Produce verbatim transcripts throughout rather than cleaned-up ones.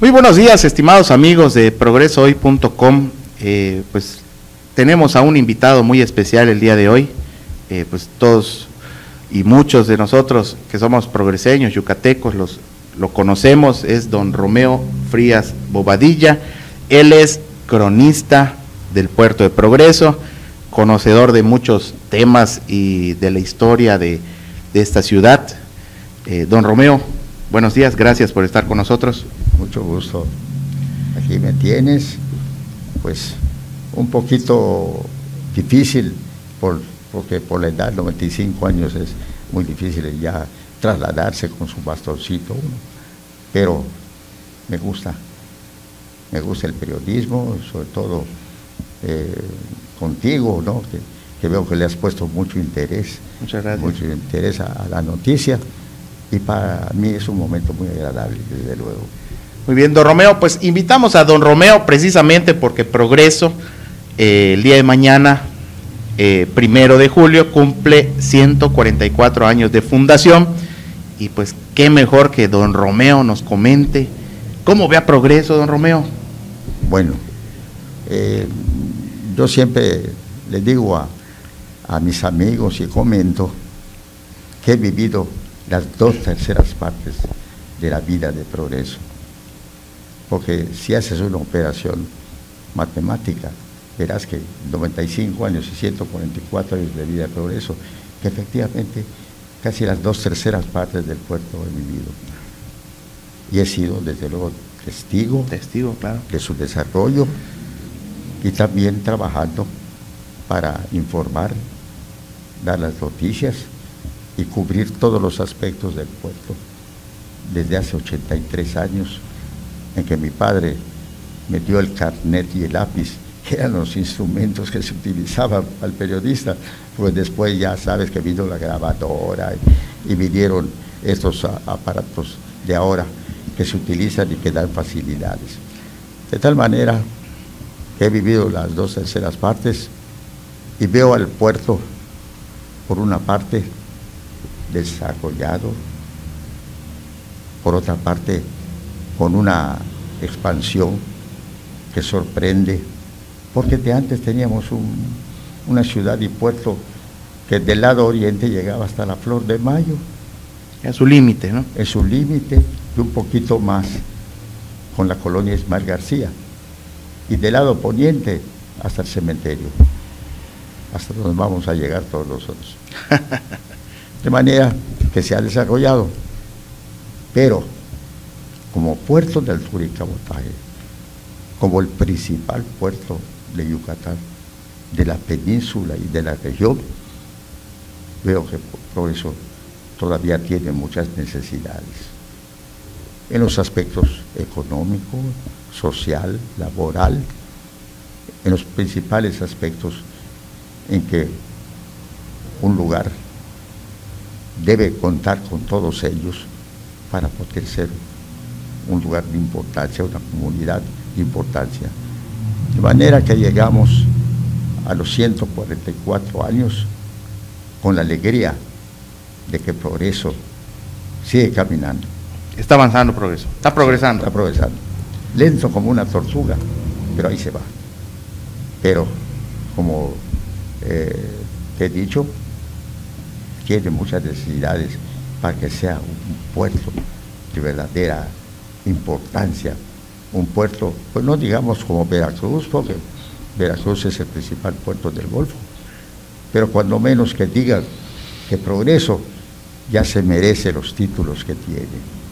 Muy buenos días, estimados amigos de progreso hoy punto com. Eh, pues tenemos a un invitado muy especial el día de hoy. Eh, pues todos y muchos de nosotros que somos progreseños, yucatecos, los, lo conocemos, es don Romeo Frías Bobadilla. Él es cronista del puerto de Progreso, conocedor de muchos temas y de la historia de, de esta ciudad. Eh, don Romeo, buenos días, gracias por estar con nosotros. Mucho gusto, aquí me tienes, pues un poquito difícil, por, porque por la edad, noventa y cinco años, es muy difícil ya trasladarse con su bastoncito, uno. Pero me gusta, me gusta el periodismo, sobre todo eh, contigo, ¿no? Que, que veo que le has puesto mucho interés, Muchas gracias. mucho interés a, a la noticia, y para mí es un momento muy agradable, desde luego. Muy bien, don Romeo, pues invitamos a don Romeo precisamente porque Progreso, eh, el día de mañana, eh, primero de julio, cumple ciento cuarenta y cuatro años de fundación, y pues qué mejor que don Romeo nos comente cómo ve a Progreso, don Romeo. Bueno, eh, yo siempre les digo a, a mis amigos y comento que he vivido las dos terceras partes de la vida de Progreso. Porque si haces una operación matemática, verás que noventa y cinco años y ciento cuarenta y cuatro años de vida de Progreso, que efectivamente casi las dos terceras partes del puerto he vivido. Y he sido, desde luego, testigo, Testigo, claro. de su desarrollo, y también trabajando para informar, dar las noticias y cubrir todos los aspectos del puerto desde hace ochenta y tres años, en que mi padre me dio el carnet y el lápiz, que eran los instrumentos que se utilizaban al periodista. Pues después ya sabes que vino la grabadora y, y vinieron estos a, aparatos de ahora que se utilizan y que dan facilidades. De tal manera que he vivido las dos terceras partes y veo al puerto, por una parte, desarrollado, por otra parte, con una expansión que sorprende, porque de antes teníamos un, una ciudad y puerto que del lado oriente llegaba hasta la Flor de Mayo. A su límite, ¿no? En su límite y un poquito más con la colonia Ismael García, y del lado poniente hasta el cementerio, hasta donde vamos a llegar todos nosotros. De manera que se ha desarrollado, pero como puerto de altura y cabotaje, como el principal puerto de Yucatán, de la península y de la región, veo que Progreso todavía tiene muchas necesidades en los aspectos económico, social, laboral, en los principales aspectos en que un lugar debe contar con todos ellos para poder ser un lugar de importancia, una comunidad de importancia. De manera que llegamos a los ciento cuarenta y cuatro años con la alegría de que Progreso sigue caminando. Está avanzando Progreso, está progresando. Está progresando. Lento como una tortuga, pero ahí se va. Pero, como eh, te he dicho, tiene muchas necesidades para que sea un puerto de verdadera importancia, un puerto, pues no digamos como Veracruz, porque Veracruz es el principal puerto del Golfo, pero cuando menos que digan que Progreso ya se merece los títulos que tiene.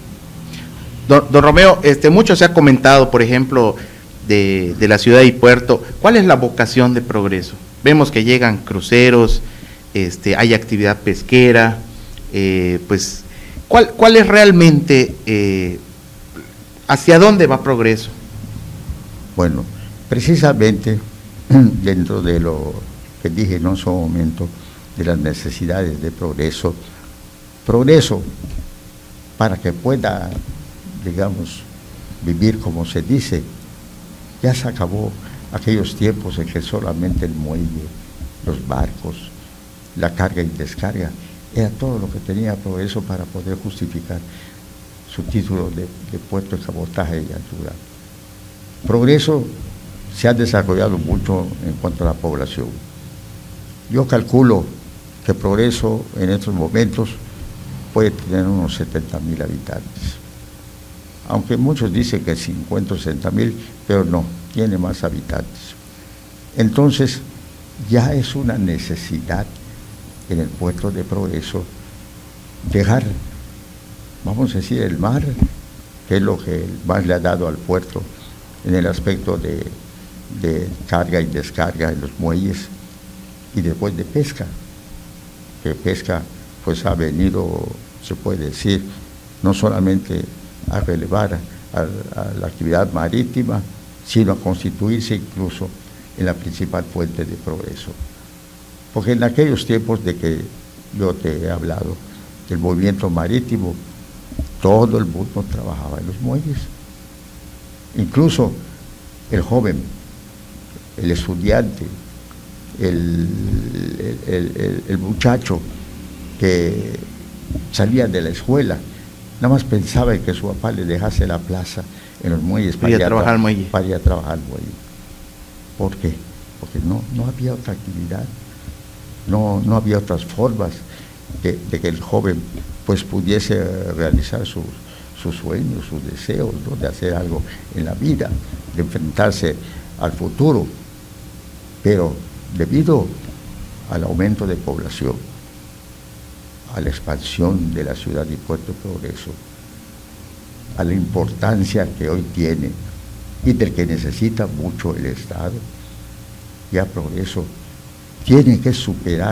Don, don Romeo, este, mucho se ha comentado, por ejemplo, de, de la ciudad y puerto. ¿Cuál es la vocación de Progreso? Vemos que llegan cruceros, este, hay actividad pesquera, eh, pues, ¿cuál, cuál es realmente, eh, hacia dónde va Progreso? Bueno, precisamente dentro de lo que dije en un momento, de las necesidades de Progreso, Progreso, para que pueda, digamos, vivir como se dice, ya se acabó aquellos tiempos en que solamente el muelle, los barcos, la carga y descarga, era todo lo que tenía Progreso para poder justificar su título de, de puerto de cabotaje y altura. Progreso se ha desarrollado mucho en cuanto a la población. Yo calculo que Progreso en estos momentos puede tener unos setenta mil habitantes. Aunque muchos dicen que cincuenta o sesenta mil, pero no, tiene más habitantes. Entonces, ya es una necesidad en el puerto de Progreso dejar, vamos a decir, el mar, que es lo que el mar le ha dado al puerto en el aspecto de, de carga y descarga en los muelles, y después de pesca, que pesca pues ha venido, se puede decir, no solamente a relevar a, a la actividad marítima, sino a constituirse incluso en la principal fuente de progreso. Porque en aquellos tiempos de que yo te he hablado del movimiento marítimo, todo el mundo trabajaba en los muelles. Incluso el joven, el estudiante, el, el, el, el muchacho que salía de la escuela, nada más pensaba en que su papá le dejase la plaza en los muelles para ir a trabajar al muelle. Para ir a trabajar al muelle. ¿Por qué? Porque no, no había otra actividad, no, no había otras formas de, de que el joven pues pudiese realizar sus, sus sueños, sus deseos, ¿no?, de hacer algo en la vida, de enfrentarse al futuro. Pero debido al aumento de población, a la expansión de la ciudad y Puerto Progreso, a la importancia que hoy tiene y del que necesita mucho el Estado, ya Progreso tiene que superar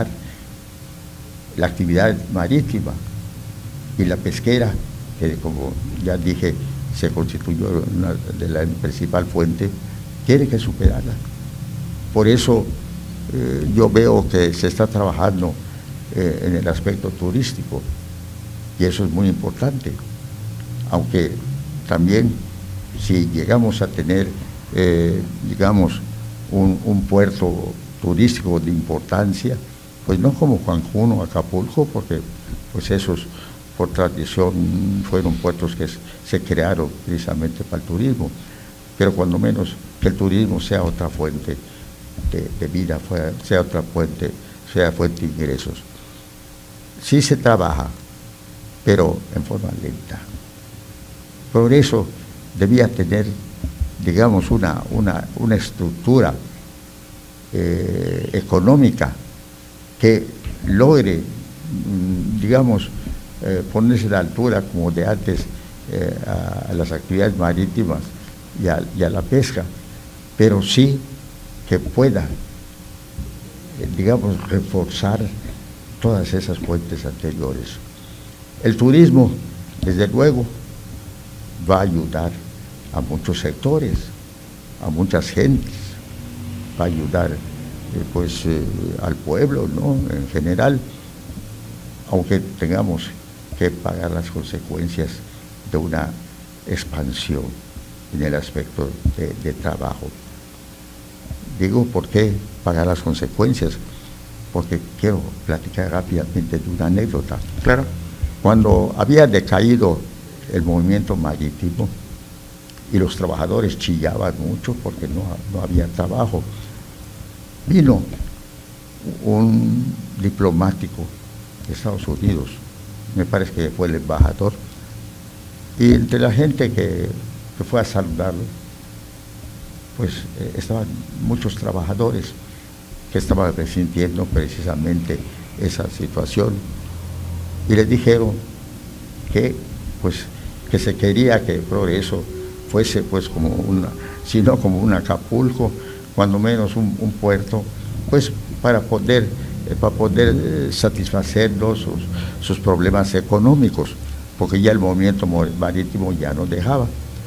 la actividad marítima y la pesquera, que como ya dije, se constituyó una de la principal fuente, tiene que superarla. Por eso eh, yo veo que se está trabajando eh, en el aspecto turístico, y eso es muy importante, aunque también si llegamos a tener, eh, digamos, un, un puerto turístico de importancia, pues no como Cancún o Acapulco, porque pues esos por tradición fueron puertos que se crearon precisamente para el turismo, pero cuando menos que el turismo sea otra fuente de, de vida, sea otra fuente, sea fuente de ingresos. Sí se trabaja, pero en forma lenta. Progreso debía tener, digamos, una, una, una estructura eh, económica que logre, digamos, eh, ponerse a la altura como de antes eh, a, a las actividades marítimas y a, y a la pesca, pero sí que pueda, eh, digamos, reforzar todas esas fuentes anteriores. El turismo, desde luego, va a ayudar a muchos sectores, a muchas gentes, va a ayudar eh, pues eh, al pueblo, ¿no?, en general, aunque tengamos que pagar las consecuencias de una expansión en el aspecto de, de trabajo. Digo, ¿por qué pagar las consecuencias? Porque quiero platicar rápidamente de una anécdota. Claro. Cuando había decaído el movimiento marítimo y los trabajadores chillaban mucho porque no, no había trabajo, vino un diplomático de Estados Unidos, me parece que fue el embajador, y entre la gente que, que fue a saludarlo, pues eh, estaban muchos trabajadores que estaban resintiendo precisamente esa situación, y les dijeron que pues que se quería que Progreso fuese pues como una, sino como un Acapulco, cuando menos un, un puerto, pues para poder, eh, para poder eh, satisfacer sus, sus problemas económicos, porque ya el movimiento marítimo ya no dejaba.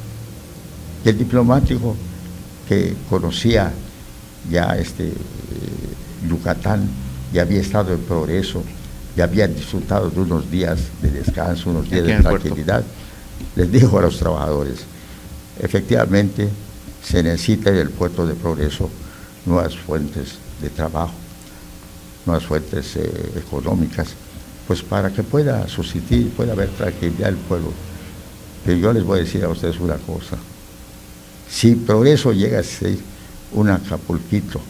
Y el diplomático, que conocía ya este eh, Yucatán, ya había estado en Progreso, ya había disfrutado de unos días de descanso, unos días de tranquilidad, les dijo a los trabajadores, efectivamente se necesita en el puerto de Progreso nuevas fuentes de trabajo, nuevas fuentes eh, económicas, pues para que pueda subsistir, pueda haber tranquilidad el pueblo. Pero yo les voy a decir a ustedes una cosa. Si Progreso llega a ser un Acapulquito,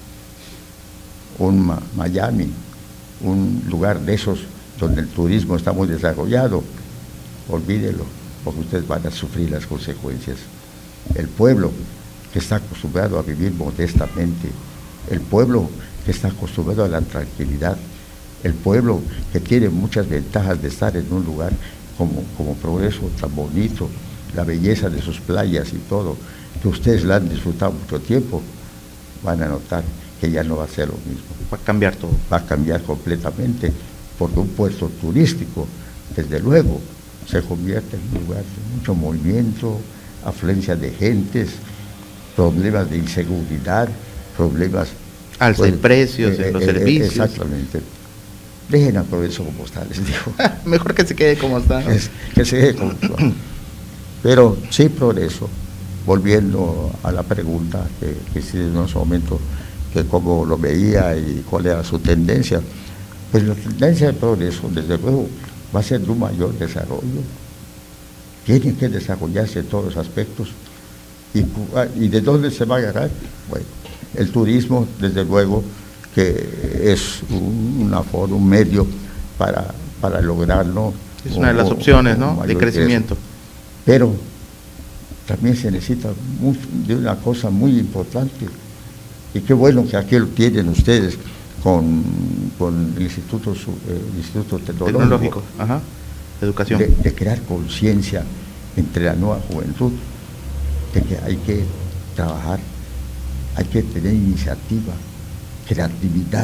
un Ma Miami, un lugar de esos donde el turismo está muy desarrollado, olvídelo, porque ustedes van a sufrir las consecuencias. El pueblo que está acostumbrado a vivir modestamente, el pueblo que está acostumbrado a la tranquilidad, el pueblo que tiene muchas ventajas de estar en un lugar como, como Progreso, tan bonito, la belleza de sus playas y todo, que ustedes la han disfrutado mucho tiempo, van a notar que ya no va a ser lo mismo. Va a cambiar todo. Va a cambiar completamente, porque un puerto turístico, desde luego, se convierte en un lugar de mucho movimiento, afluencia de gentes, problemas de inseguridad, problemas... Alza pues, de precios eh, en los eh, servicios. Exactamente. Dejen a Progreso como está, les digo. Mejor que se quede como está. Es, que se quede como está. Pero sí, Progreso, volviendo a la pregunta que, que hice en ese momento, que cómo lo veía y cuál era su tendencia, pues la tendencia de Progreso, desde luego, va a ser de un mayor desarrollo. Tienen que desarrollarse en todos los aspectos. ¿Y, y de dónde se va a agarrar? Bueno, el turismo, desde luego, que es un, una forma, un medio para, para lograrlo. Es una de las opciones, ¿no?, de crecimiento. Pero también se necesita mucho, de una cosa muy importante, y qué bueno que aquí lo tienen ustedes con, con el Instituto, el Instituto Tecnológico, Tecnológico. Ajá. Educación. De, de crear conciencia entre la nueva juventud, de que hay que trabajar, hay que tener iniciativa, creatividad,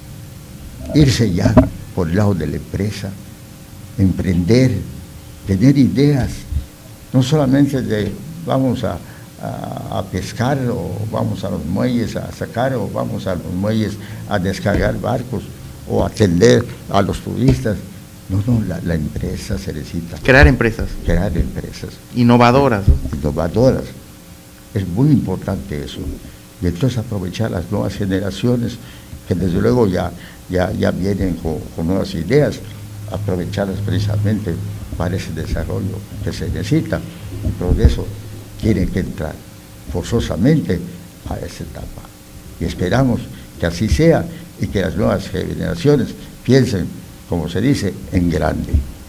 irse ya por el lado de la empresa, emprender, tener ideas, no solamente de vamos a, a, a pescar o vamos a los muelles a sacar o vamos a los muelles a descargar barcos o atender a los turistas. No, no, la, la empresa se necesita. Crear empresas. Crear empresas. Innovadoras, ¿no? Innovadoras. Es muy importante eso. Y entonces aprovechar las nuevas generaciones, que desde luego ya, ya, ya vienen con, con nuevas ideas, aprovecharlas precisamente para ese desarrollo que se necesita. Y Progreso tiene que entrar forzosamente a esa etapa. Y esperamos que así sea y que las nuevas generaciones piensen, como se dice, en grande.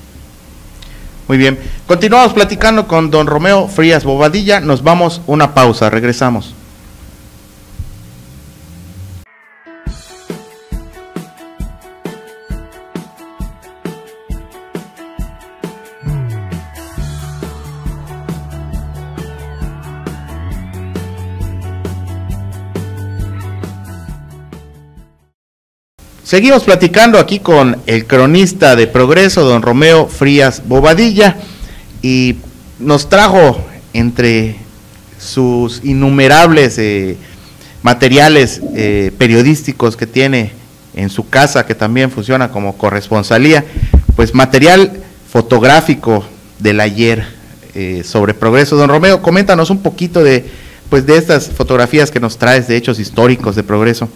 Muy bien, continuamos platicando con don Romeo Frías Bobadilla, nos vamos una pausa, regresamos. Seguimos platicando aquí con el cronista de Progreso, don Romeo Frías Bobadilla, y nos trajo entre sus innumerables eh, materiales eh, periodísticos que tiene en su casa, que también funciona como corresponsalía, pues material fotográfico del ayer eh, sobre Progreso. Don Romeo, coméntanos un poquito de, pues, de estas fotografías que nos traes de hechos históricos de Progreso.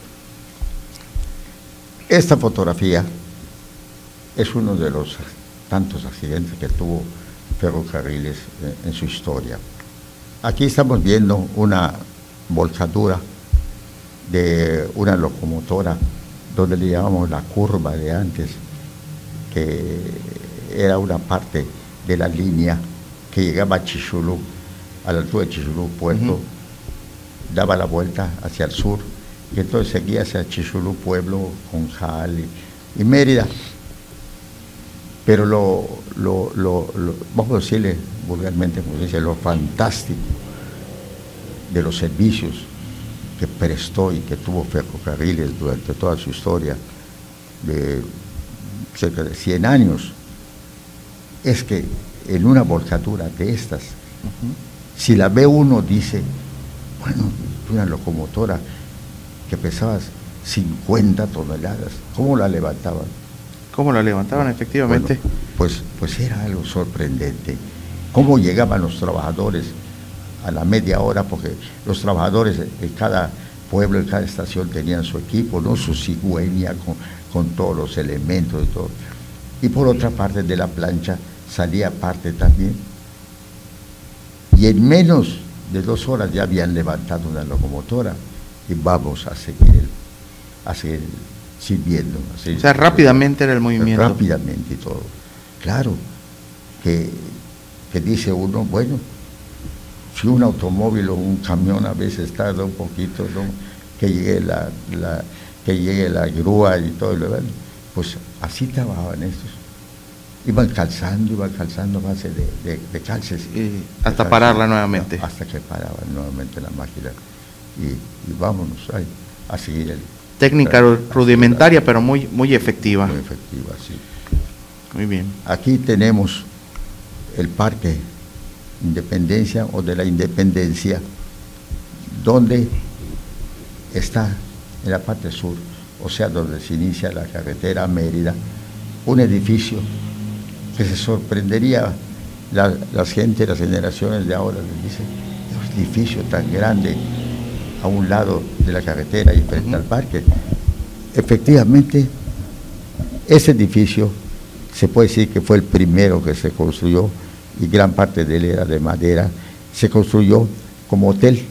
Esta fotografía es uno de los tantos accidentes que tuvo Ferrocarriles en su historia. Aquí estamos viendo una volcadura de una locomotora donde le llamamos la curva de antes, que era una parte de la línea que llegaba a Chixulub, a la altura de Chixulub, puerto, uh-huh. daba la vuelta hacia el sur, y entonces seguía hacia Chixulub, pueblo, Conjal y, y Mérida. Pero lo, lo, lo, lo, vamos a decirle vulgarmente, como se dice, lo fantástico de los servicios que prestó y que tuvo Ferrocarriles durante toda su historia de cerca de cien años, es que en una volcadura de estas, uh-huh. si la ve uno dice, bueno, una locomotora que pesaba cincuenta toneladas, ¿cómo la levantaban? ¿Cómo la levantaban, efectivamente? Bueno, pues, pues era algo sorprendente. ¿Cómo llegaban los trabajadores a la media hora? Porque los trabajadores en cada pueblo, en cada estación tenían su equipo, ¿no? Su cigüeña con, con todos los elementos y todo. Y por otra parte de la plancha salía parte también y en menos de dos horas ya habían levantado una locomotora y vamos a seguir, el, a seguir sirviendo. A seguir o sea, rápidamente era el movimiento. Rápidamente y todo. Claro, que, que dice uno, bueno, si un automóvil o un camión a veces tarda un poquito, ¿no? que llegue la, la, que llegue la grúa y todo lo demás, pues así trabajaban estos. Iban calzando, iban calzando a base de, de, de calces. Y hasta de pararla calces, nuevamente. No, hasta que paraban nuevamente la máquina. Y, y vámonos ahí, a seguir el... Técnica la, rudimentaria, pero muy, muy efectiva. Muy efectiva, sí. Muy bien. Aquí tenemos el Parque Independencia o de la Independencia, donde está en la parte sur, o sea, donde se inicia la carretera a Mérida, un edificio que se sorprendería la, la gente, las generaciones de ahora, les dicen, es un edificio tan grande a un lado de la carretera y frente uh-huh. al parque. Efectivamente, ese edificio se puede decir que fue el primero que se construyó y gran parte de él era de madera. Se construyó como hotel,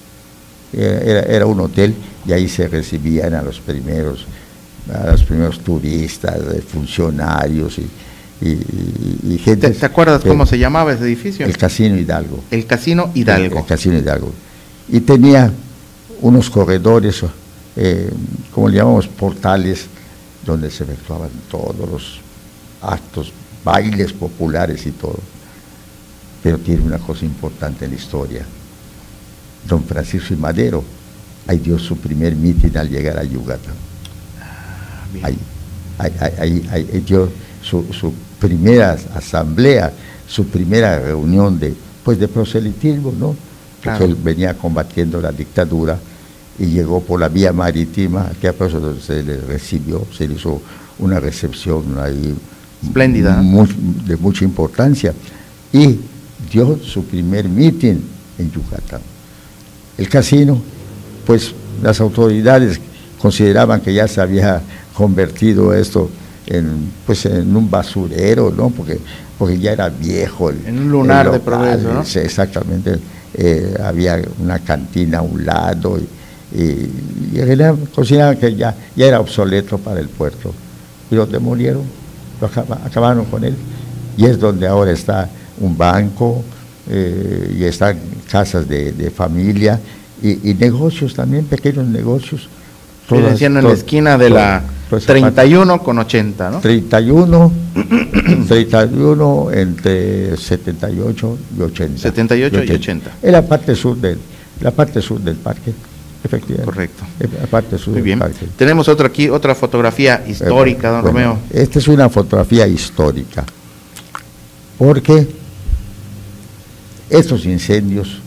era, era un hotel y ahí se recibían a los primeros, a los primeros turistas, funcionarios y Y, y, y gente. ¿Te, ¿Te acuerdas que, cómo se llamaba ese edificio? El Casino Hidalgo. El Casino Hidalgo. El, el Casino Hidalgo. Y tenía unos corredores, eh, como le llamamos, portales, donde se efectuaban todos los actos, bailes populares y todo. Pero tiene una cosa importante en la historia. Don Francisco I. Madero, ahí dio su primer mitin al llegar a Yucatán. Ah, bien. Ahí, ahí, ahí, ahí, ahí dio su, su primera asamblea, su primera reunión de, pues de proselitismo, ¿no? Porque claro. él venía combatiendo la dictadura y llegó por la vía marítima, que a propósito se le recibió, se le hizo una recepción ahí espléndida, muy, de mucha importancia, y dio su primer mitin en Yucatán. El casino, pues las autoridades consideraban que ya se había convertido esto en, pues, en un basurero, ¿no? Porque, porque ya era viejo. El, en un lunar local, de progreso, ¿no? Sí, exactamente. Eh, había una cantina a un lado y, y, y consideraban que ya, ya era obsoleto para el puerto. Y lo demolieron, lo acaba, acabaron con él. Y es donde ahora está un banco eh, y están casas de, de familia y, y negocios también, pequeños negocios. Todas, decían en todo, la esquina de todo, la treinta y uno con ochenta, ¿no? treinta y uno, treinta y uno entre setenta y ocho y ochenta. setenta y ocho y ochenta. Es la parte sur del, la parte sur del parque, efectivamente. Correcto. La parte sur Muy bien. del parque. Tenemos otra aquí, otra fotografía histórica, don bueno, Romeo. Esta es una fotografía histórica, porque estos incendios,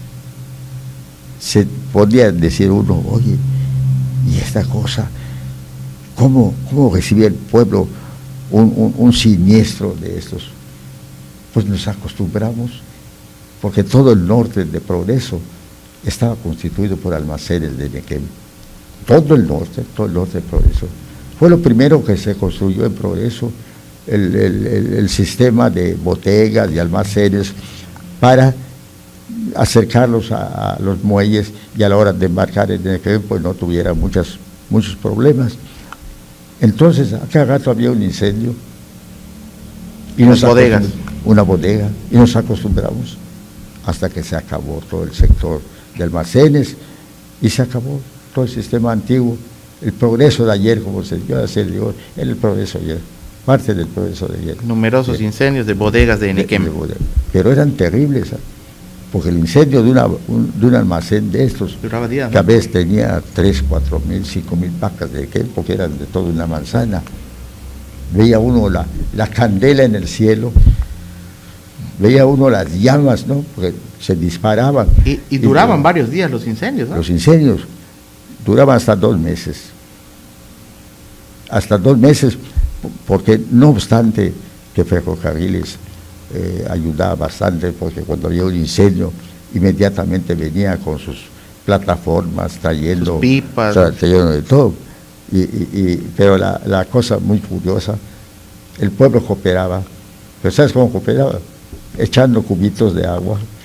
se podría decir uno, oye, y esta cosa, ¿cómo, cómo recibía el pueblo un, un, un siniestro de estos? Pues nos acostumbramos, porque todo el norte de Progreso estaba constituido por almacenes de Nequén. Todo el norte, todo el norte de Progreso. Fue lo primero que se construyó en Progreso, el, el, el, el sistema de bodegas y almacenes para acercarlos a, a los muelles y a la hora de embarcar en Nequén, pues no tuviera muchas, muchos problemas. Entonces, a cada rato había un incendio. Y nos bodegas. Una bodega, y nos acostumbramos hasta que se acabó todo el sector de almacenes y se acabó todo el sistema antiguo. El progreso de ayer, como se dio a hacer, era el progreso de ayer, parte del progreso de ayer. Numerosos de, incendios de bodegas de Nequén. De, de bodega. Pero eran terribles, ¿sabes? Porque el incendio de, una, un, de un almacén de estos, duraba días, ¿no? Que a veces tenía tres, cuatro mil, cinco mil pacas de Nequén, porque eran de toda una manzana. Veía uno la, la candela en el cielo, veía uno las llamas, ¿no? Porque se disparaban. Y, y duraban y, varios días los incendios, ¿no? Los incendios duraban hasta dos meses. Hasta dos meses, porque no obstante que Ferrocarriles eh, ayudaba bastante, porque cuando había un incendio, inmediatamente venía con sus plataformas, trayendo... Sus pipas. O sea, trayendo de todo. Y, y, y, pero la, la cosa muy curiosa, el pueblo cooperaba. ¿Pero sabes cómo cooperaba? Echando cubitos de agua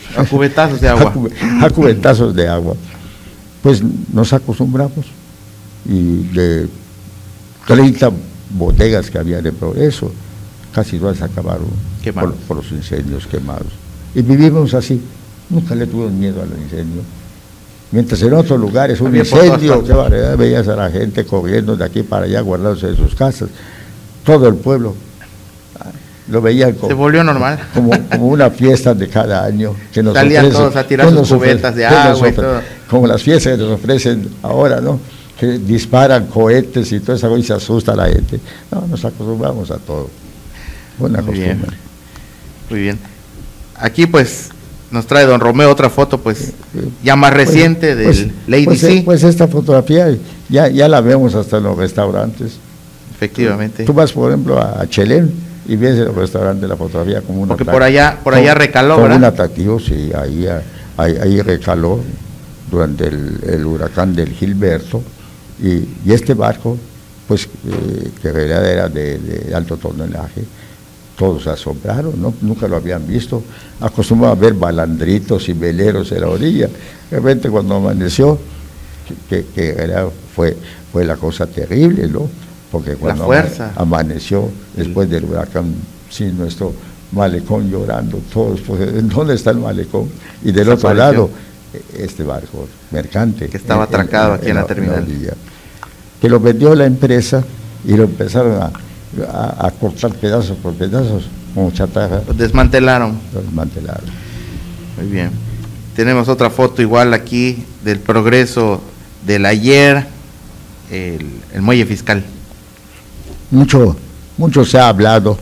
A cubetazos de agua. a, cube, a cubetazos de agua. Pues nos acostumbramos y de treinta bodegas que había de Progreso, casi todas acabaron por, por los incendios quemados. Y vivimos así, nunca le tuvimos miedo al incendio. Mientras en otros lugares un había incendio, qué variedad, veías a la gente corriendo de aquí para allá, guardándose de sus casas. Todo el pueblo lo veían como, se volvió normal. Como, como una fiesta de cada año. Que nos salían ofrece, todos a tirar sus cubetas de agua y todo. Como las fiestas que nos ofrecen ahora, ¿no? Que disparan cohetes y todo eso y se asusta la gente. No, nos acostumbramos a todo. Buena Muy costumbre. Bien. Muy bien. Aquí pues nos trae don Romeo otra foto pues ya más reciente pues, del pues, Lady pues, C. Pues esta fotografía ya, ya la vemos hasta en los restaurantes. Efectivamente. Tú, tú vas por ejemplo a Chelén y ves el restaurante la fotografía como una porque por allá por allá recaló, como ¿verdad? Un atractivo, sí, ahí, ahí, ahí recaló durante el, el huracán del Gilberto y, y este barco pues eh, que en realidad era de, de alto tonelaje, todos se asombraron, ¿no? Nunca lo habían visto, acostumbraban a ver balandritos y veleros en la orilla. De repente cuando amaneció, que, que, que era, fue, fue la cosa terrible, ¿no? Porque cuando amaneció después del huracán, sí, nuestro malecón llorando, todos, pues, ¿dónde está el malecón? Y del otro lado, este barco mercante. Que estaba atracado en, aquí en, en la terminal. En la orilla, que lo vendió la empresa y lo empezaron a, a, a cortar pedazos por pedazos, como chatarra. Lo desmantelaron. Lo desmantelaron. Muy bien. Tenemos otra foto igual aquí del Progreso del ayer, el, el muelle fiscal. Mucho, mucho se ha hablado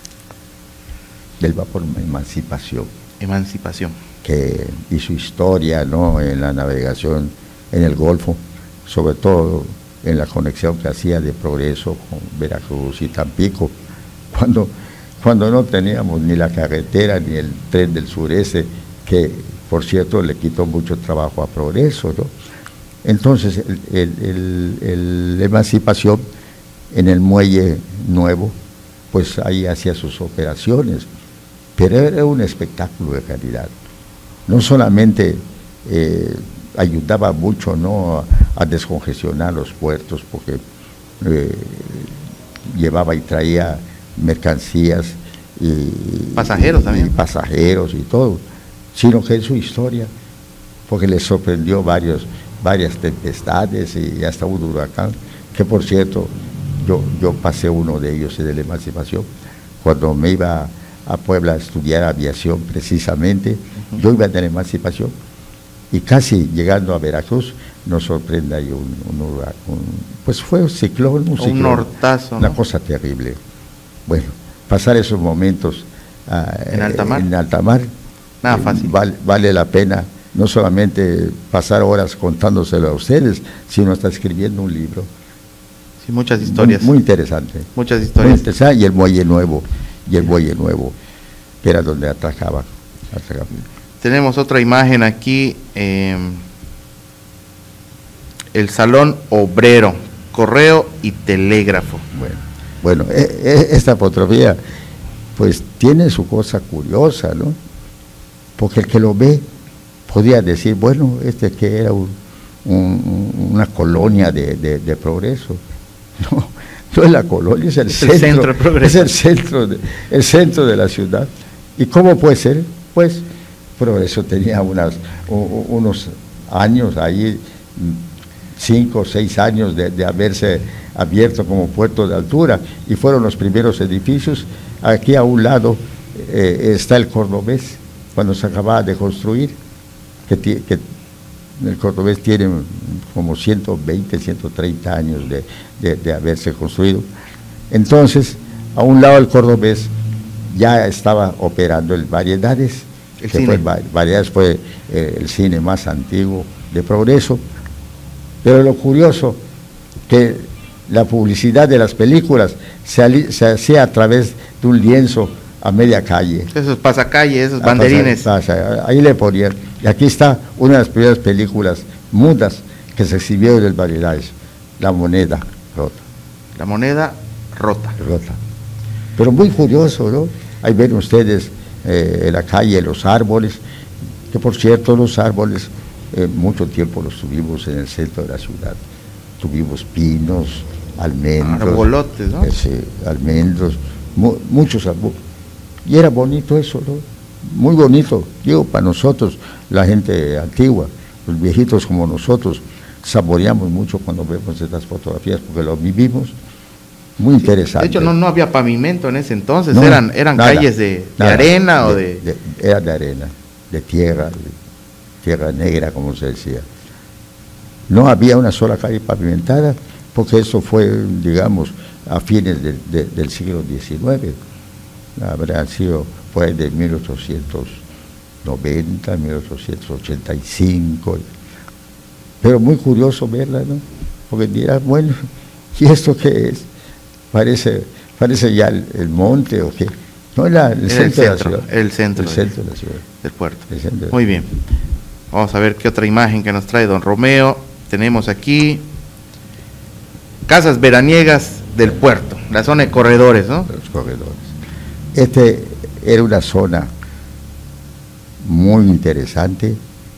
del vapor Emancipación. Emancipación. Que, y su historia, ¿no? En la navegación en el Golfo, sobre todo en la conexión que hacía de Progreso con Veracruz y Tampico, cuando, cuando no teníamos ni la carretera ni el tren del sureste, que por cierto le quitó mucho trabajo a Progreso, ¿no? Entonces el, el, el, el Emancipación en el muelle nuevo, pues ahí hacía sus operaciones, pero era un espectáculo de calidad. No solamente eh, ayudaba mucho, ¿no?, a, a descongestionar los puertos, porque eh, llevaba y traía mercancías y pasajeros y, también. Y pasajeros y todo, sino que en su historia, porque le sorprendió varios, varias tempestades y hasta un huracán, que por cierto, yo, yo pasé uno de ellos en la Emancipación, cuando me iba a Puebla a estudiar aviación precisamente, uh-huh. Yo iba en la Emancipación, y casi llegando a Veracruz, nos sorprende ahí un, un, un pues fue un ciclón, un ciclón, un nortazo, una ¿no? cosa terrible. Bueno, pasar esos momentos uh, en alta mar, en alta mar nada eh, fácil. Vale, vale la pena no solamente pasar horas contándoselo a ustedes, sino hasta escribiendo un libro. Sí, muchas historias. Muy, muy interesante. Muchas historias. Muy interesante, y el muelle nuevo, y el muelle nuevo, que era donde atracaban. atracaban. Tenemos otra imagen aquí, eh, el Salón Obrero, correo y telégrafo. Bueno, bueno eh, eh, esta fotografía, pues tiene su cosa curiosa, ¿no? Porque el que lo ve podía decir, bueno, este que era un, un, una colonia de, de, de Progreso. No, no es la colonia, es el, es centro, el centro de Progreso. Es el centro, de, el centro de la ciudad. ¿Y cómo puede ser? Pues Progreso tenía unas, unos años ahí, cinco o seis años de, de haberse abierto como puerto de altura, y fueron los primeros edificios. Aquí a un lado eh, está el Cordobés, cuando se acababa de construir, que, que el Cordobés tiene como ciento veinte, ciento treinta años de, de, de haberse construido. Entonces, a un lado del Cordobés ya estaba operando el Variedades, el que cine. Fue, Variedades fue eh, el cine más antiguo de Progreso, pero lo curioso que la publicidad de las películas se, se hacía a través de un lienzo a media calle. Esos pasacalles, esos banderines. Pasa, pasa, ahí le ponían. Y aquí está una de las primeras películas mudas que se exhibió en el Variedades, La Moneda Rota. La Moneda Rota. Rota. Pero muy curioso, ¿no? Ahí ven ustedes eh, en la calle los árboles, que por cierto los árboles eh, mucho tiempo los tuvimos en el centro de la ciudad. Tuvimos pinos, almendros, arbolotes, ¿no? Ese, almendros, mu muchos árboles. Y era bonito eso, ¿no? Muy bonito. Digo, para nosotros, la gente antigua, los viejitos como nosotros, saboreamos mucho cuando vemos estas fotografías porque lo vivimos. Muy interesante. De hecho, no, no había pavimento en ese entonces, no, eran, eran nada, calles de, nada, de arena de, o de... de... Era de arena, de tierra, de tierra negra, como se decía. No había una sola calle pavimentada, porque eso fue, digamos, a fines de, de, del siglo diecinueve. Habrá sido, fue de mil ochocientos noventa, mil ochocientos ochenta y cinco. Pero muy curioso verla, ¿no? Porque dirás, bueno, ¿y esto qué es? Parece, parece ya el, el monte o qué. No, la, el, centro el centro de la ciudad. El centro, el centro de la ciudad. Del puerto. Centro de Muy bien. Vamos a ver qué otra imagen que nos trae don Romeo. Tenemos aquí casas veraniegas del puerto, la zona de corredores, ¿no? Los corredores. Este era una zona muy interesante,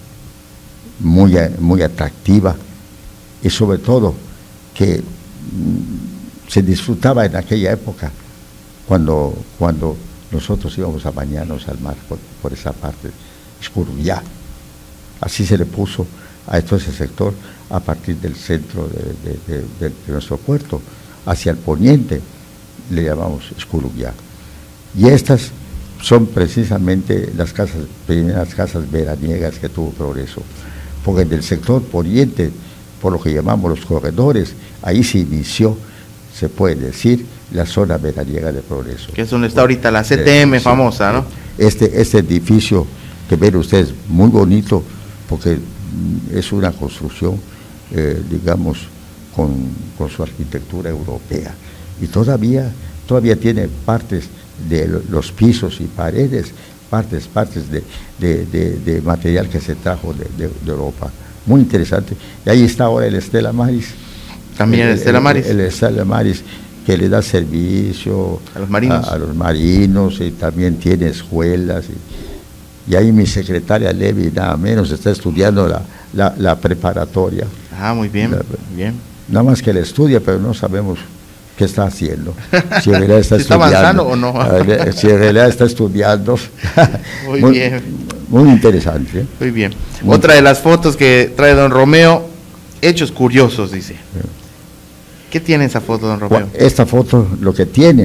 muy, muy atractiva y sobre todo que mm, se disfrutaba en aquella época cuando, cuando nosotros íbamos a bañarnos al mar por, por esa parte, Escurullá. Así se le puso a todo ese sector a partir del centro de, de, de, de, de nuestro puerto, hacia el poniente, le llamamos Escurullá. Y estas son precisamente las casas, primeras casas veraniegas que tuvo Progreso, porque en el sector poniente, por lo que llamamos los corredores, ahí se inició, se puede decir, la zona veraniega de Progreso. Que es donde está ahorita la C T M famosa, ¿no? Este, este edificio que ven ustedes, muy bonito, porque es una construcción, eh, digamos, con, con su arquitectura europea. Y todavía, todavía tiene partes de los pisos y paredes, partes, partes de, de, de, de material que se trajo de, de, de Europa. Muy interesante. Y ahí está ahora el Stella Maris. También el, el Stella Maris. El, el Stella Maris, que le da servicio a los marinos, a, a los marinos y también tiene escuelas. Y, y ahí mi secretaria Levi, nada menos, está estudiando la, la, la preparatoria. Ah, muy bien, la, muy bien. Nada más que la estudia, pero no sabemos qué está haciendo. Si en realidad está, ¿Si está estudiando, avanzando o no? Si en realidad está estudiando. Muy, muy bien. Muy interesante. ¿eh? Muy bien. Muy Otra de las fotos que trae don Romeo, hechos curiosos, dice. ¿Qué tiene esa foto, don Romeo? Esta foto lo que tiene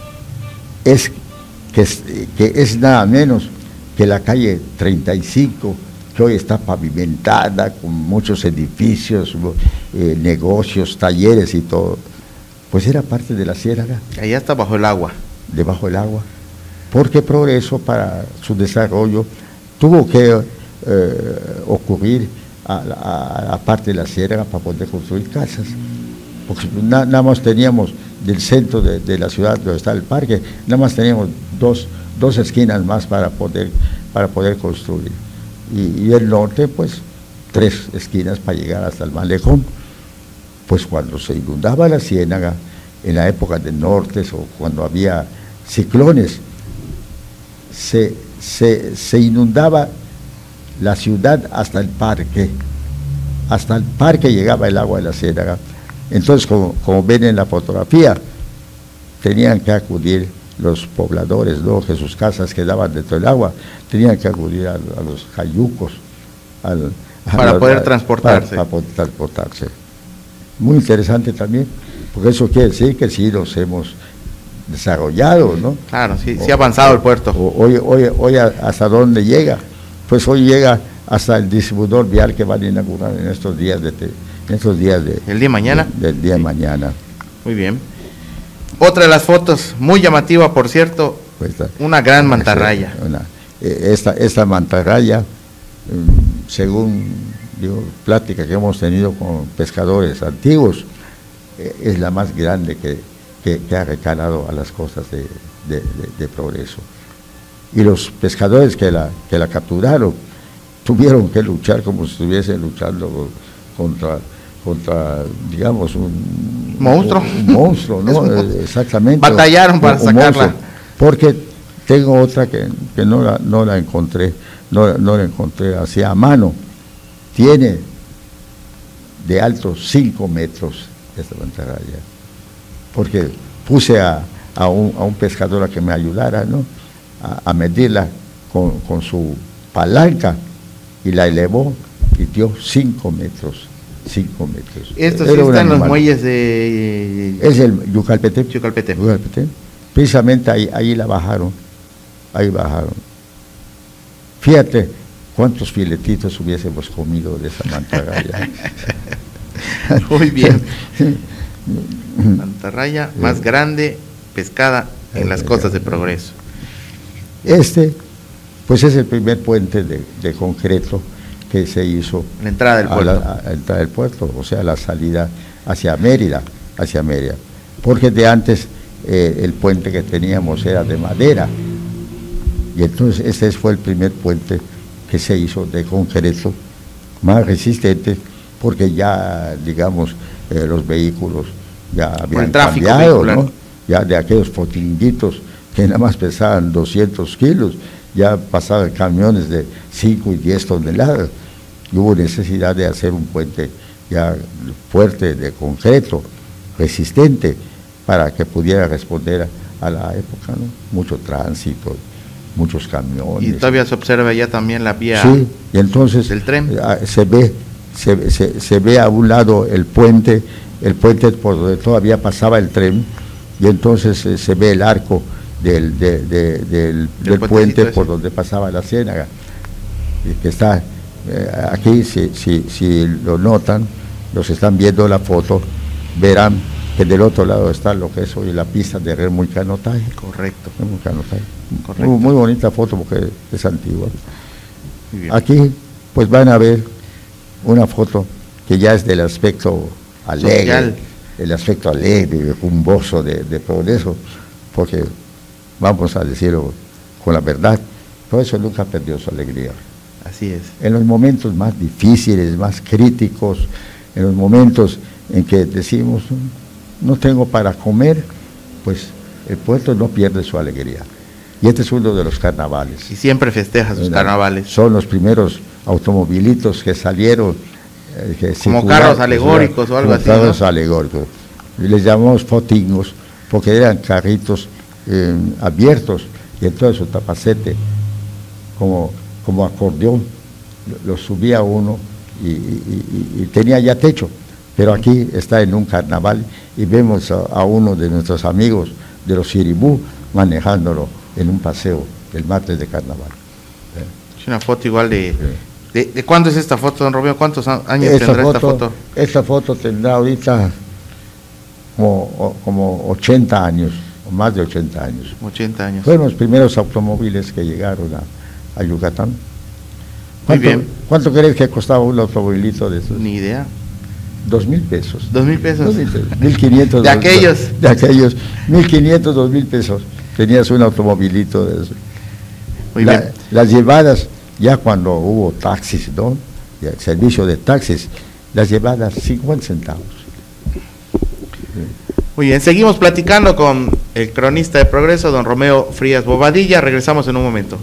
es que, es que es nada menos que la calle treinta y cinco, que hoy está pavimentada con muchos edificios, eh, negocios, talleres y todo. Pues era parte de la ciénaga. Allá está bajo el agua. Debajo del agua. Porque Progreso, para su desarrollo, tuvo que eh, ocurrir a, a, a la parte de la ciénaga para poder construir casas. Porque na, nada más teníamos del centro de, de la ciudad donde está el parque, nada más teníamos dos, dos esquinas más para poder, para poder construir. Y, y el norte, pues, tres esquinas para llegar hasta el malecón. Pues cuando se inundaba la ciénaga, en la época de nortes o cuando había ciclones, se, se, se inundaba la ciudad hasta el parque, hasta el parque llegaba el agua de la ciénaga. Entonces, como, como ven en la fotografía, tenían que acudir los pobladores, ¿no? Que sus casas quedaban dentro del agua, tenían que acudir a, a los cayucos, al, a para los, poder a, transportarse. Para, para poder transportarse. Muy interesante también, porque eso quiere decir que sí los hemos desarrollado, ¿no? Claro, sí, sí ha avanzado el puerto. O, hoy, hoy, hoy hasta dónde llega, pues hoy llega hasta el distribuidor vial que van a inaugurar en estos días de, en estos días de el día de mañana. De, del día de mañana. Muy bien. Otra de las fotos, muy llamativa, por cierto, pues esta, una gran mantarraya. Una, esta, esta mantarraya, según digo, plática que hemos tenido con pescadores antiguos, es la más grande que, que, que ha recalado a las costas de, de, de, de Progreso. Y los pescadores que la, que la capturaron tuvieron que luchar como si estuviesen luchando contra, contra digamos, un monstruo. Un, un monstruo, ¿no? Un, Exactamente. Batallaron para un, un sacarla. Monstruo. Porque tengo otra que, que no, la, no la encontré, no, no lo encontré así a mano. Tiene de alto cinco metros esta mantarraya, porque puse a, a, un, a un pescador a que me ayudara, ¿no?, a, a medirla con, con su palanca, y la elevó y dio cinco metros. Cinco metros. Estos sí están los muelles de... Es el Yucalpetén. Yucalpetén. Yucalpetén. Precisamente ahí, ahí la bajaron. Ahí bajaron. Fíjate cuántos filetitos hubiésemos comido de esa mantarraya. Muy bien. Mantarraya más grande pescada en las costas de Progreso. Este, pues es el primer puente de, de concreto que se hizo. La entrada del puerto. A la, a la entrada del puerto, o sea, la salida hacia Mérida, hacia Mérida. Porque de antes eh, el puente que teníamos era de madera. Y entonces ese fue el primer puente que se hizo de concreto, más resistente, porque ya, digamos, eh, los vehículos ya habían cambiado, ¿no? Ya de aquellos potinguitos que nada más pesaban doscientos kilos, ya pasaban camiones de cinco y diez toneladas. Y hubo necesidad de hacer un puente ya fuerte, de concreto, resistente, para que pudiera responder a, a la época, ¿no? Mucho tránsito, muchos camiones. Y todavía se observa ya también la vía, sí, y entonces del tren. Se ve, se, se, se ve a un lado el puente, el puente por donde todavía pasaba el tren, y entonces eh, se ve el arco del, de, de, del, del puente por donde pasaba la ciénaga, y que está eh, aquí, si, si, si lo notan, los que están viendo la foto, verán que del otro lado está lo que es hoy la pista de Remulcanotaje. Correcto. Remulcanotaje. Correcto. Muy, muy bonita foto porque es antigua. Aquí pues van a ver una foto que ya es del aspecto alegre, social, el aspecto alegre, rumboso de, de Progreso, porque vamos a decirlo con la verdad, Progreso nunca perdió su alegría. Así es. En los momentos más difíciles, más críticos, en los momentos en que decimos no tengo para comer, pues el puerto no pierde su alegría. Y este es uno de los carnavales. Y siempre festeja sus carnavales. Son los primeros automobilitos que salieron. Eh, que como carros alegóricos o algo así. Carros ¿no? alegóricos. Y les llamamos fotingos porque eran carritos eh, abiertos y entonces su tapacete, como, como acordeón, lo, lo subía uno y, y, y, y tenía ya techo. Pero aquí está en un carnaval y vemos a, a uno de nuestros amigos de los Siribú manejándolo en un paseo el martes de carnaval. Es una foto igual de, sí. de... ¿De cuándo es esta foto, don Romeo? ¿Cuántos años esta tendrá foto, esta foto? Esta foto tendrá ahorita como, como ochenta años, o más de ochenta años. ochenta años. Fueron los primeros automóviles que llegaron a, a Yucatán. Muy bien. ¿Cuánto crees que costaba un automovilito de esos? Ni idea. Dos mil pesos. Dos mil pesos. Mil quinientos. De aquellos. De aquellos. Mil quinientos, dos mil pesos. Tenías un automovilito de eso. Muy La, bien. Las llevadas, ya cuando hubo taxis, ¿no? El servicio de taxis, las llevadas cincuenta centavos. Muy bien, seguimos platicando con el cronista de Progreso, don Romeo Frías Bobadilla. Regresamos en un momento.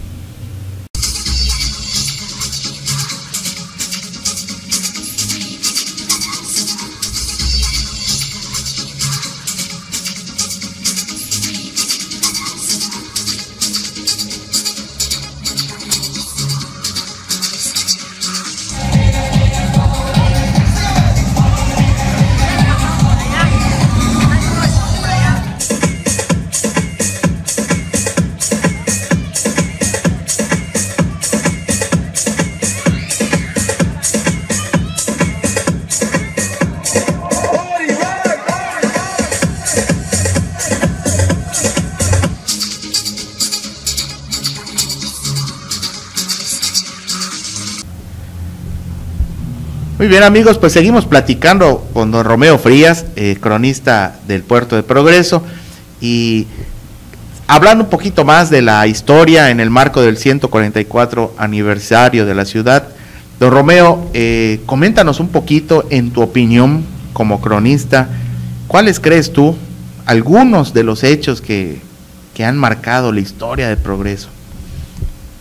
Muy bien, amigos, pues seguimos platicando con don Romeo Frías, eh, cronista del Puerto de Progreso, y hablando un poquito más de la historia en el marco del ciento cuarenta y cuatro aniversario de la ciudad. Don Romeo, eh, coméntanos un poquito, en tu opinión como cronista, ¿cuáles crees tú algunos de los hechos que, que han marcado la historia de Progreso?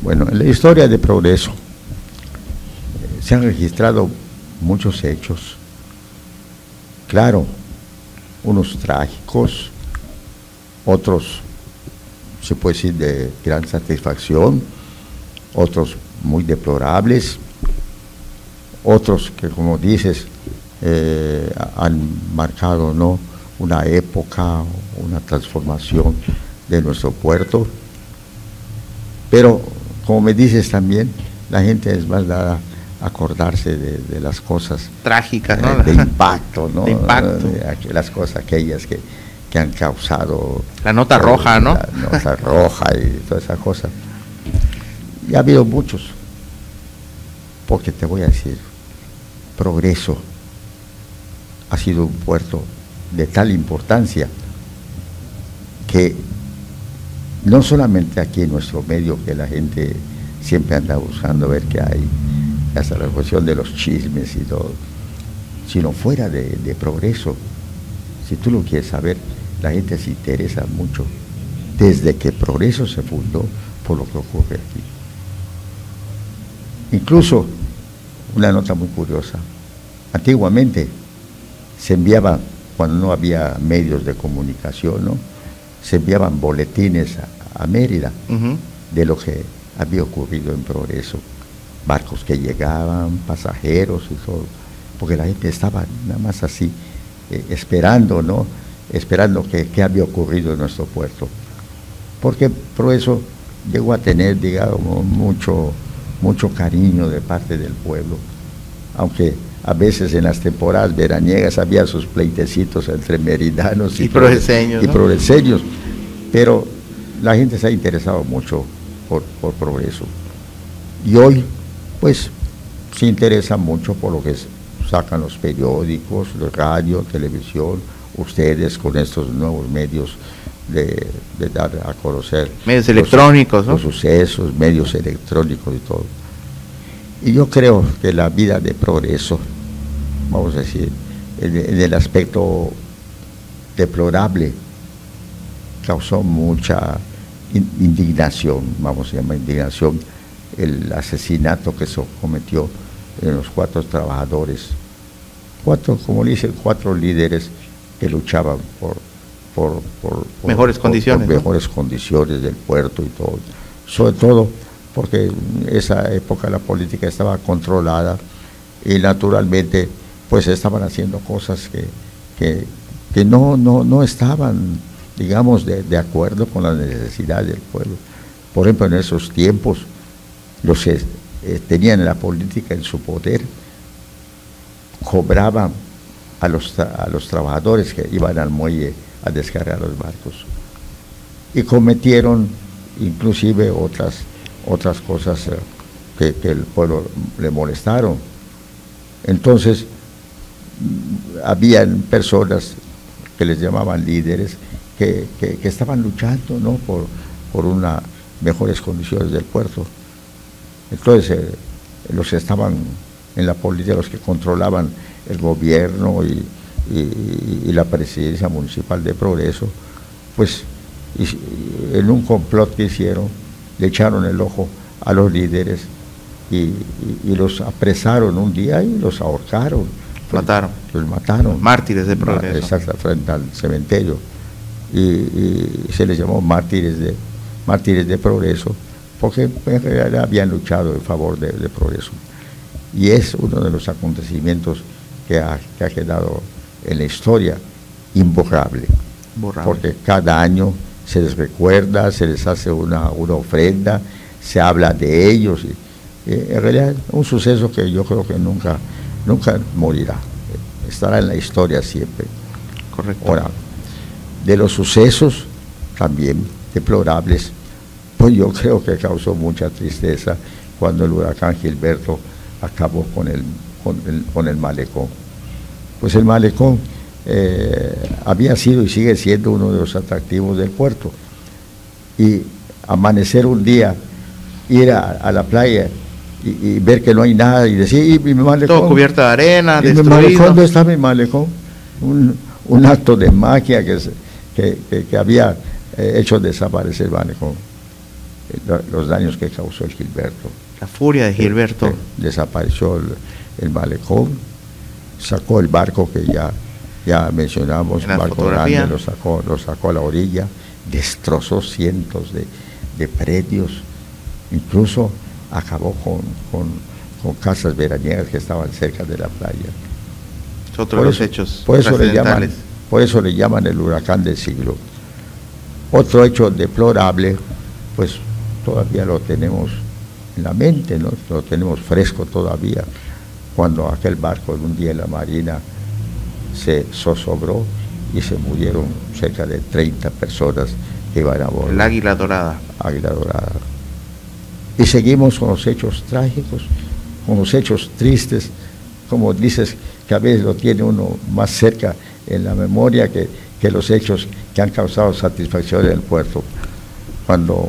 Bueno, en la historia de Progreso eh, se han registrado muchos hechos, claro, unos trágicos, otros se puede decir de gran satisfacción, otros muy deplorables, otros que, como dices, eh, han marcado, ¿no?, una época, una transformación de nuestro puerto. Pero, como me dices también, la gente es más dada a acordarse de, de las cosas trágicas, ¿no? eh, de impacto, ¿no? De impacto. De las cosas aquellas que, que han causado la nota eh, roja, ¿no? La nota roja y toda esa cosa. Y ha habido muchos, porque te voy a decir, Progreso ha sido un puerto de tal importancia que no solamente aquí en nuestro medio, que la gente siempre anda buscando ver qué hay, hasta la cuestión de los chismes y todo, sino fuera de, de Progreso, si tú lo quieres saber, la gente se interesa mucho desde que Progreso se fundó por lo que ocurre aquí. Incluso, una nota muy curiosa, antiguamente se enviaba, cuando no había medios de comunicación, ¿no?, se enviaban boletines a, a Mérida uh-huh. de lo que había ocurrido en Progreso, barcos que llegaban, pasajeros y todo, porque la gente estaba nada más así, eh, esperando, ¿no?, esperando que, que había ocurrido en nuestro puerto, porque Progreso llegó a tener, digamos, mucho, mucho cariño de parte del pueblo, aunque a veces en las temporadas veraniegas había sus pleitecitos entre meridanos y, y progreseños, y ¿no? progreseños, pero la gente se ha interesado mucho por, por Progreso. Y hoy, pues, se interesa mucho por lo que sacan los periódicos, los radio, televisión, ustedes con estos nuevos medios de, de dar a conocer. Medios los, electrónicos, ¿no? Los sucesos, medios electrónicos y todo. Y yo creo que la vida de Progreso, vamos a decir, en, en el aspecto deplorable, causó mucha in, indignación, vamos a llamar indignación, el asesinato que se cometió en los cuatro trabajadores, cuatro, como dicen, cuatro líderes que luchaban por, por, por, por mejores por, condiciones, por ¿no? mejores condiciones del puerto y todo, sobre todo porque en esa época la política estaba controlada y naturalmente pues estaban haciendo cosas que, que, que no, no, no estaban, digamos, de, de acuerdo con las necesidades del pueblo. Por ejemplo, en esos tiempos, los que eh, tenían la política en su poder cobraban a los, a los trabajadores que iban al muelle a descargar los barcos y cometieron inclusive otras otras cosas eh, que, que el pueblo le molestaron. Entonces habían personas que les llamaban líderes que, que, que estaban luchando, ¿no?, por, por unas mejores condiciones del puerto. Entonces eh, los que estaban en la política, los que controlaban el gobierno y, y, y la presidencia municipal de Progreso, pues y, y en un complot que hicieron, le echaron el ojo a los líderes y, y, y los apresaron un día y los ahorcaron. Mataron. Los mataron. Mártires de Progreso. Exacto, frente al cementerio. Y, y se les llamó mártires de, mártires de Progreso, porque en realidad habían luchado en favor de, de Progreso. Y es uno de los acontecimientos que ha, que ha quedado en la historia imborrable. Borrable. Porque cada año se les recuerda, se les hace una, una ofrenda, se habla de ellos. Y, y en realidad un suceso que yo creo que nunca, nunca morirá, estará en la historia siempre. Correcto. Ahora, de los sucesos también deplorables, pues yo creo que causó mucha tristeza cuando el huracán Gilberto acabó con el, con el, con el malecón. Pues el malecón Eh, había sido y sigue siendo uno de los atractivos del puerto, y amanecer un día, ir a, a la playa y, y ver que no hay nada y decir, ¿y mi malecón? Todo cubierto de arena, ¿Y destruido? mi malecón, ¿dónde está mi malecón? Un, un acto de magia que, se, que, que, que había eh, hecho desaparecer el malecón. eh, los daños que causó el Gilberto. La furia de Gilberto. Eh, eh, desapareció el, el malecón, sacó el barco que ya, ya mencionamos, un barco grande, lo sacó, lo sacó a la orilla, destrozó cientos de, de predios, incluso acabó con, con, con casas veraniegas que estaban cerca de la playa. Es otro de los hechos por eso le llaman, por eso le llaman el huracán del siglo. Otro hecho deplorable, pues todavía lo tenemos en la mente, ¿no? Lo tenemos fresco todavía, cuando aquel barco en un día en la Marina se zozobró y se murieron cerca de treinta personas que iban a bordo. El Águila Dorada. Águila Dorada. Y seguimos con los hechos trágicos, con los hechos tristes, como dices, que a veces lo tiene uno más cerca en la memoria que, que los hechos que han causado satisfacción en el puerto. Cuando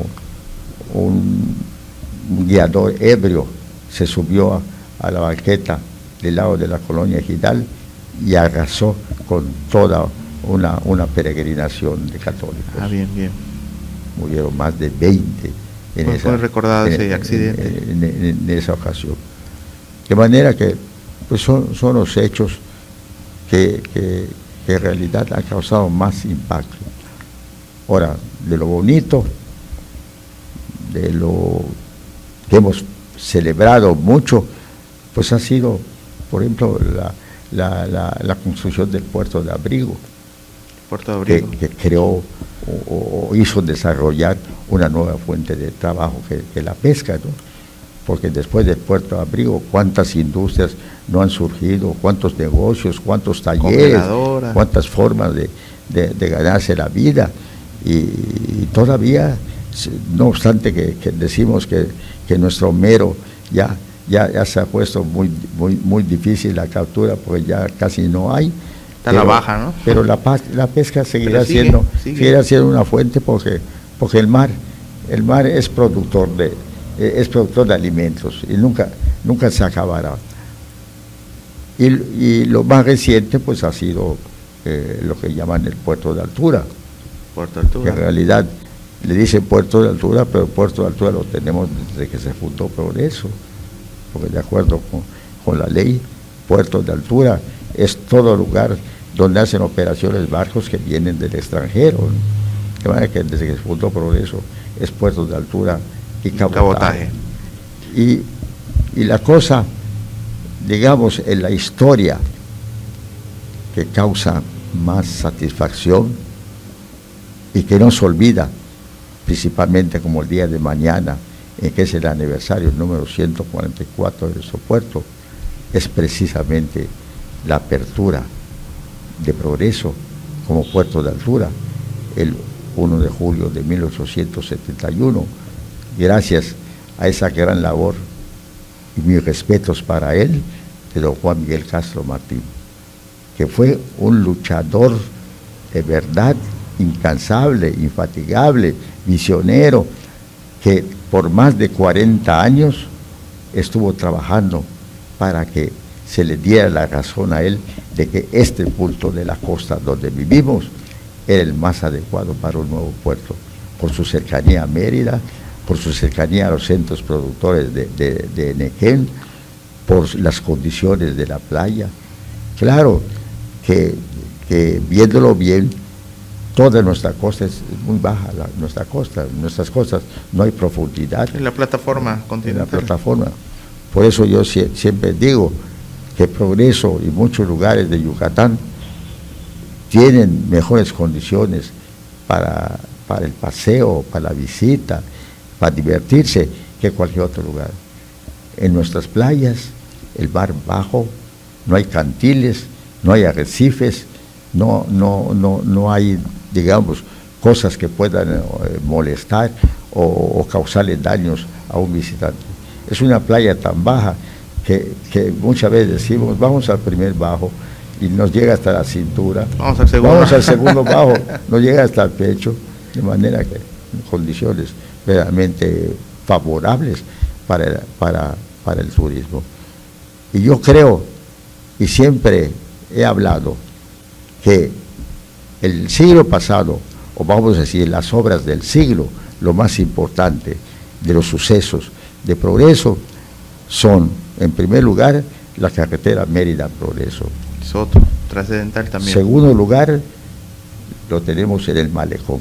un, un guiador ebrio se subió a, a la banqueta del lado de la colonia Ejidal y arrasó con toda una, una peregrinación de católicos. Ah, bien, bien. Murieron más de veinte en ¿Fue, esa, fue recordado en, ese accidente? En, en, en, en esa ocasión. De manera que pues son, son los hechos que, que, que en realidad han causado más impacto. Ahora, de lo bonito, de lo que hemos celebrado mucho, pues ha sido, por ejemplo, la, la, la, la construcción del puerto de abrigo, puerto de abrigo. Que, que creó o, o hizo desarrollar una nueva fuente de trabajo que, que la pesca, ¿no? Porque después del puerto de abrigo, cuántas industrias no han surgido, cuántos negocios, cuántos talleres, cuántas formas de, de, de ganarse la vida, y, y todavía, no obstante que, que decimos que, que nuestro mero ya, ya, ya se ha puesto muy, muy, muy difícil la captura, porque ya casi no hay. Está a la baja, ¿no? Pero la, la pesca seguirá sigue, siendo, sigue. seguirá siendo una fuente, porque, porque el mar, el mar es productor de, es productor de alimentos y nunca, nunca se acabará. Y, y lo más reciente pues ha sido eh, lo que llaman el puerto de altura. Puerto de altura. Que en realidad le dicen puerto de altura, pero puerto de altura lo tenemos desde que se fundó Progreso, porque de acuerdo con, con la ley, puerto de altura es todo lugar donde hacen operaciones barcos que vienen del extranjero. De manera que desde que se fundó Progreso es puerto de altura y cabotaje. cabotaje. Y, y la cosa, digamos, en la historia que causa más satisfacción y que no se olvida, principalmente como el día de mañana, en que es el aniversario número ciento cuarenta y cuatro de nuestro puerto, es precisamente la apertura de Progreso como puerto de altura el primero de julio de mil ochocientos setenta y uno, gracias a esa gran labor, y mis respetos para él, de don Juan Miguel Castro Martín, que fue un luchador de verdad, incansable, infatigable, visionero, que por más de cuarenta años estuvo trabajando para que se le diera la razón a él de que este punto de la costa donde vivimos era el más adecuado para un nuevo puerto, por su cercanía a Mérida, por su cercanía a los centros productores de, de, de Nequén, por las condiciones de la playa. Claro que, que viéndolo bien, toda nuestra costa es muy baja, la, nuestra costa, nuestras costas no hay profundidad. En la plataforma continental. En la plataforma. Por eso yo si, siempre digo que Progreso y muchos lugares de Yucatán tienen mejores condiciones para, para el paseo, para la visita, para divertirse, que cualquier otro lugar. En nuestras playas, el mar bajo, no hay cantiles, no hay arrecifes, no, no, no, no hay, digamos, cosas que puedan eh, molestar o, o causarle daños a un visitante. Es una playa tan baja que, que muchas veces decimos, vamos al primer bajo, y nos llega hasta la cintura, vamos al segundo, vamos al segundo bajo, nos llega hasta el pecho, de manera que en condiciones verdaderamente favorables para, para, para el turismo. Y yo creo, y siempre he hablado, que el siglo pasado, o vamos a decir las obras del siglo, lo más importante de los sucesos de Progreso son, en primer lugar, la carretera Mérida-Progreso. Es otro, trascendental también. Segundo lugar, lo tenemos en el Malecón.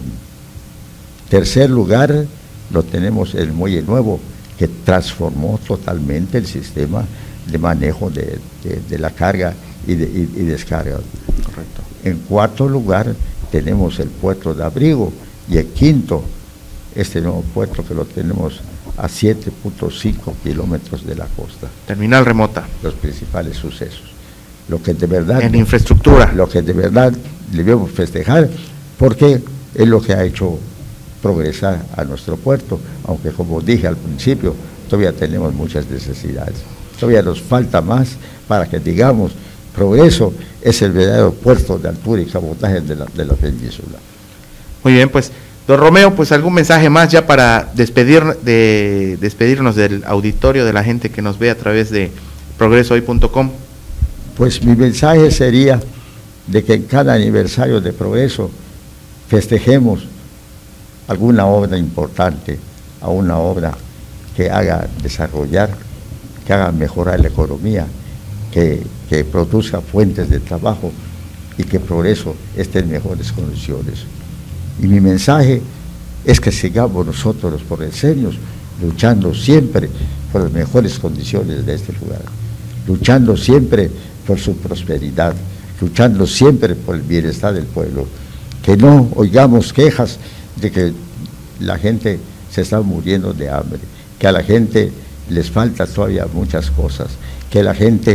Tercer lugar, lo tenemos en el Muelle Nuevo, que transformó totalmente el sistema de manejo de, de, de la carga y, de, y, y descarga. Correcto. En cuarto lugar, tenemos el puerto de Abrigo, y en quinto, este nuevo puerto que lo tenemos a siete punto cinco kilómetros de la costa. Terminal remota. Los principales sucesos. Lo que de verdad... En infraestructura. Lo que de verdad debemos festejar, porque es lo que ha hecho progresar a nuestro puerto, aunque como dije al principio, todavía tenemos muchas necesidades. Todavía nos falta más para que digamos, Progreso es el verdadero puerto de altura y cabotaje de la, de la península. Muy bien, pues, don Romeo, pues algún mensaje más ya para despedir, de, despedirnos del auditorio, de la gente que nos ve a través de progreso hoy punto com. Pues mi mensaje sería de que en cada aniversario de Progreso festejemos alguna obra importante, a una obra que haga desarrollar, que haga mejorar la economía, que, que produzca fuentes de trabajo y que Progreso esté en mejores condiciones. Y mi mensaje es que sigamos nosotros los progreseños luchando siempre por las mejores condiciones de este lugar, luchando siempre por su prosperidad, luchando siempre por el bienestar del pueblo, que no oigamos quejas de que la gente se está muriendo de hambre, que a la gente les falta todavía muchas cosas, que la gente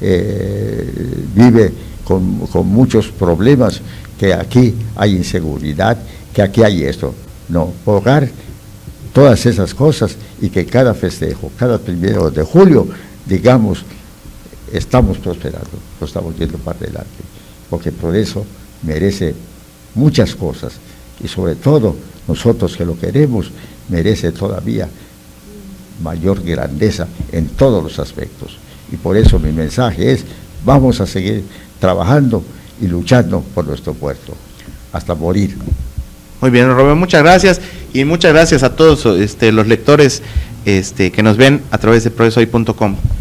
eh, vive con, con muchos problemas, que aquí hay inseguridad, que aquí hay esto. No, borrar todas esas cosas y que cada festejo, cada primero de julio, digamos, estamos prosperando, lo estamos yendo para adelante, porque Progreso merece muchas cosas y sobre todo nosotros que lo queremos, merece todavía mayor grandeza en todos los aspectos. Y por eso mi mensaje es, vamos a seguir trabajando y luchando por nuestro puerto, hasta morir. Muy bien, Romeo, muchas gracias, y muchas gracias a todos este, los lectores este, que nos ven a través de progreso hoy punto com.